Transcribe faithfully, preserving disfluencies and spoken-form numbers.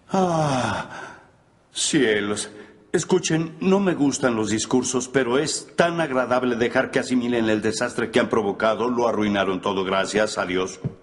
Ah, cielos. Escuchen, no me gustan los discursos, pero es tan agradable dejar que asimilen el desastre que han provocado. Lo arruinaron todo, gracias a Dios.